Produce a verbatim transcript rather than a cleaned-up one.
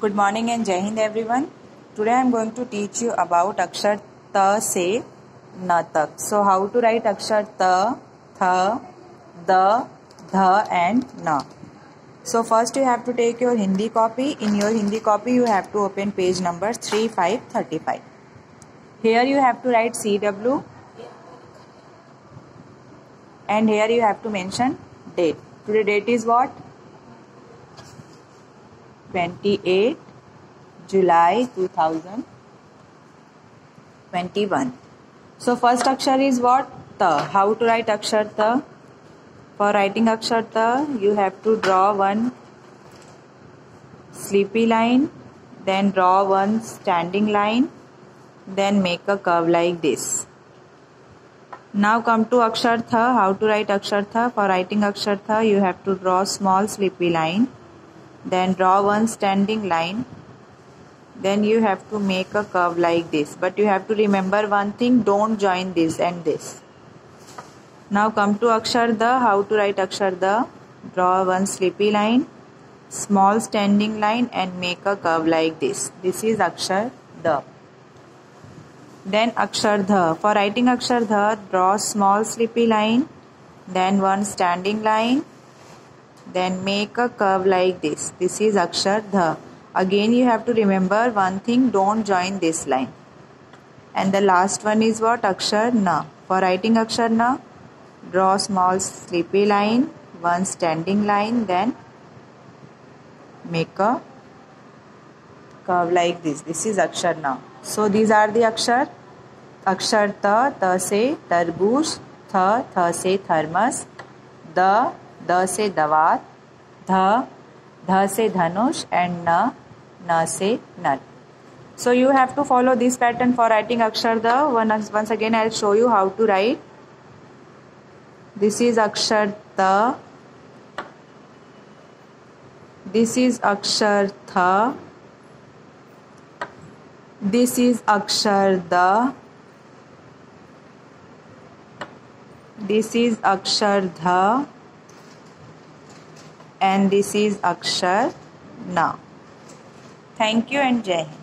Good morning and Jai Hind everyone. Today I am going to teach you about akshar ta se na tak. So how to write akshar ta, tha, da, dha and na. So first you have to take your Hindi copy. In your Hindi copy you have to open page number three five three five. Here you have to write C W and here you have to mention date. Today date is what? twenty-eighth July two thousand twenty-one. So first akshar is what? Ta. How to write akshar ta? For writing akshar ta, you have to draw one sleepy line, then draw one standing line, then make a curve like this. Now come to akshar tha. How to write akshar tha? For writing akshar tha, you have to draw small sleepy line, then draw one standing line, then you have to make a curve like this. But you have to remember one thing, don't join this and this. Now come to akshar da. How to write akshar da? Draw one sleepy line, small standing line and make a curve like this. This is akshar da. Then akshar dha. For writing akshar dha, draw small sleepy line, then one standing line, then make a curve like this. This is akshar dha. Again you have to remember one thing, don't join this line. And the last one is what? Akshar na. For writing akshar na, draw small sleepy line, one standing line, then make a curve like this. This is akshar na. So these are the akshar. Akshar ta, ta se tarbooj, tha, tha se thermos, da, da se dawat, dha, dha se dhanush and na, na se nal. So you have to follow this pattern for writing akshar da. Once, once again I will show you how to write. This is akshar ta. This is akshar tha. This is akshar da. This is akshar dha. And this is akshar na. Thank you and Jai Hind.